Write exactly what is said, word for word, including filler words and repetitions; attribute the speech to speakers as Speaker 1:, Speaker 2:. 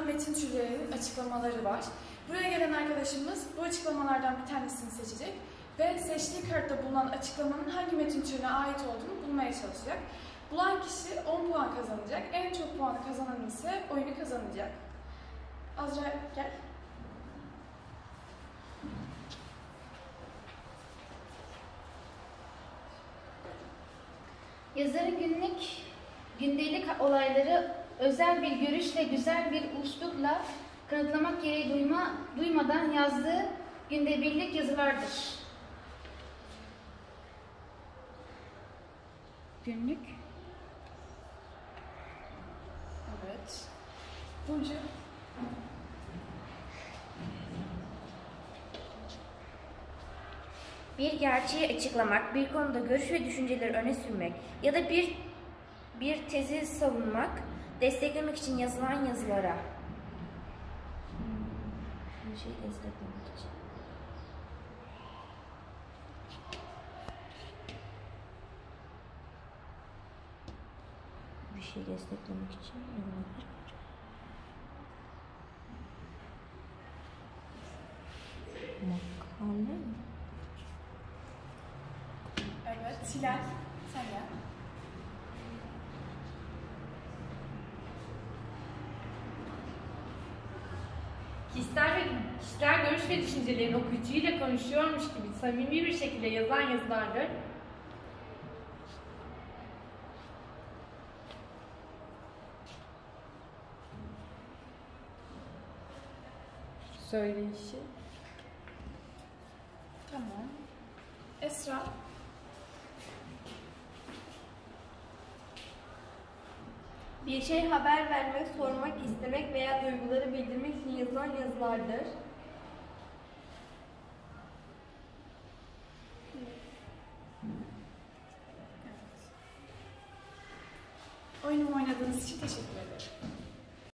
Speaker 1: metin türlerinin açıklamaları var. Buraya gelen arkadaşımız bu açıklamalardan bir tanesini seçecek ve seçtiği kartta bulunan açıklamanın hangi metin türüne ait olduğunu bulmaya çalışacak. Bulan kişi on puan kazanacak. En çok puanı kazanan ise oyunu kazanacak. Azra gel.
Speaker 2: Yazarın günlük, gündelik olayları özel bir görüşle, güzel bir üslupla kanıtlamak gereği duyma, duymadan yazdığı gündelik yazılardır. Günlük.
Speaker 1: Evet. Burcu.
Speaker 3: Bir gerçeği açıklamak, bir konuda görüş ve düşünceleri öne sürmek ya da bir bir tezi savunmak, desteklemek için yazılan yazılara. Bir şey desteklemek için. Bir şey desteklemek için ne olabilir? Makale mi?
Speaker 1: Evet, Hilal, sen gel.
Speaker 4: Kişisel, ve, kişisel görüş ve düşüncelerini okuyucuyla konuşuyormuş gibi samimi bir şekilde yazılan yazılardır.
Speaker 1: Söyleyişi. Tamam. Esra.
Speaker 5: Bir şey haber vermek, sormak, istemek veya duyguları bildirmek için yazılan yazılardır.
Speaker 1: Oyunumu oynadığınız için teşekkür ederim.